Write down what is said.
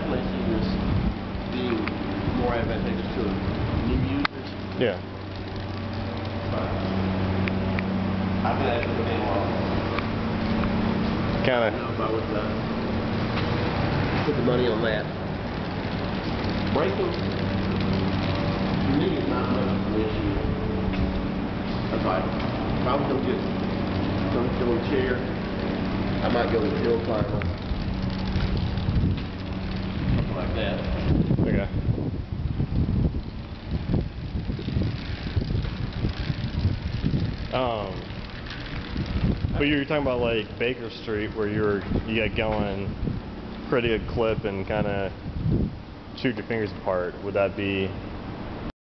definitely see this being more advantageous to new users. Yeah. But I've been asking him long. Kind I don't know if I would put the money on that. Braking, to me, is not much of an issue. If I was going to get something on a chair, I might go with a hill climber. Something like that. Okay. But you were talking about like Baker Street, where you get going pretty good clip and kind of shoot your fingers apart. Would that be